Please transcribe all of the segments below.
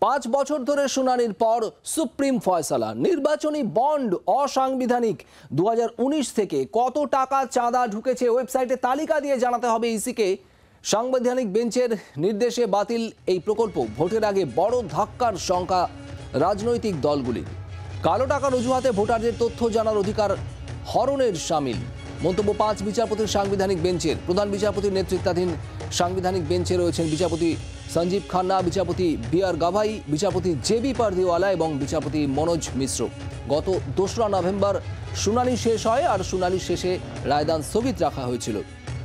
5 বছর ধরে শুনানির পর সুপ্রিম ফয়সালা। নির্বাচনী বন্ড অসাংবিধানিক। 2019 থেকে কত টাকা চাঁদা ঢুকেছে ওয়েবসাইটে তালিকা দিয়ে জানাতে হবে ইসিকে। সাংবিধানিক বেঞ্চের নির্দেশে বাতিল এই প্রকল্প। ভোটের আগে বড় ধাক্কার শঙ্কা রাজনৈতিক দলগুলির। কালো টাকার অজুহাতে ভোটারদের তথ্য জানার অধিকার হরণের শামিল। মন্তব্য 5 বিচারপতির সাংবিধানিক বেঞ্চের। প্রধান বিচারপতির নেতৃত্বাধীন সাংবিধানিক বেঞ্চে রয়েছেন বিচারপতি সঞ্জীব খান্না, বিচারপতি বি.আর. গাভাই, বিচারপতি জে.বি. পারদিওয়ালা এবং বিচারপতি মনোজ মিশ্র। গত 2রা নভেম্বর শুনানি শেষ হয় আর শুনানি শেষে রায়দান স্থগিত রাখা হয়েছিল।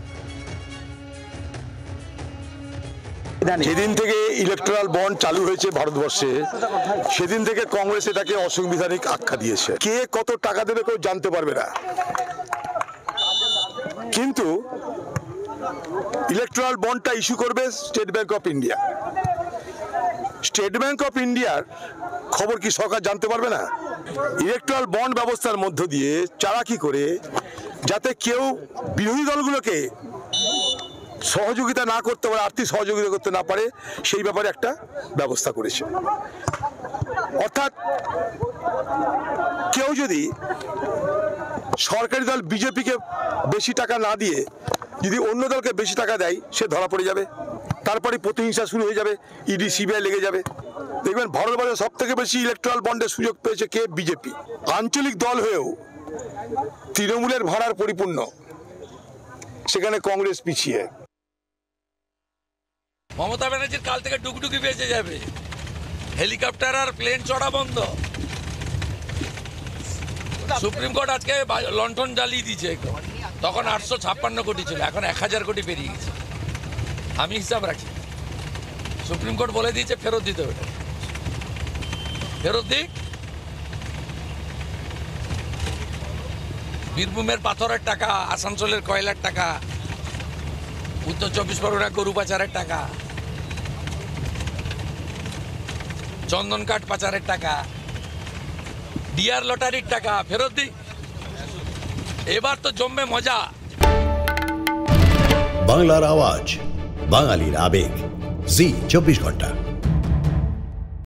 যেদিন থেকে ইলেকট্রাল বন্ড চালু হয়েছে ভারতবর্ষে, সেদিন থেকে কংগ্রেস এটাকে অসাংবিধানিক আখ্যা দিয়েছে। কে কত টাকা দেবে কেউ জানতে পারবে না, কিন্তু ইলেকট্রাল বন্ডটা ইস্যু করবে State Bank of India. State Bank of ইন্ডিয়ার খবর কি সরকার জানতে পারবে না? ইলেকট্রাল বন্ড ব্যবস্থার মধ্য দিয়ে চালাকি করে যাতে কেউ বিরোধী দলগুলোকে সহযোগিতা না করতে পারে, আর্থিক সহযোগিতা করতে না পারে, সেই ব্যাপারে একটা ব্যবস্থা করেছে। অর্থাৎ কেউ যদি সরকারি দল বিজেপিকে বেশি টাকা না দিয়ে যদি অন্য দলকে বেশি টাকা দেয়, সে ধরা পড়ে যাবে। তারপরে প্রতিহিংসা শুরু হয়ে যাবে, ইডি সিবিআই লেগে যাবে। দেখবেন ভারতবর্ষে সব থেকে বেশি ইলেকট্রাল বন্ডের সুযোগ পেয়েছে কে? বিজেপি। আঞ্চলিক দল হয়েও তৃণমূলের ভাড়ার পরিপূর্ণ, সেখানে কংগ্রেস পিছিয়ে। মমতা ব্যানার্জির কাল থেকে ডুগডুগি বেঁচে যাবে, হেলিকপ্টার আর প্লেন চড়া বন্ধ। সুপ্রিম কোর্ট আজকে লন্ঠন জ্বালিয়ে দিয়েছে। তখন 856 কোটি ছিল, এখন 1000 কোটি পেরিয়ে গেছে। আমি হিসাব রাখি, সুপ্রিম কোর্ট বলে দিয়েছে ফেরত দিতে হবে, ফেরত দিক। বীরভূমের পাথরের টাকা, আসানসোলের কয়লার টাকা, উত্তর 24 পরগনা গরু পাচারের টাকা, চন্দন কাঠ পাচারের টাকা, ডিআর লটারির টাকা ফেরত দিই। এবার তো জমবে মজা। বাংলার আওয়াজ, বাঙালির আবেগ, জি 24 ঘন্টা।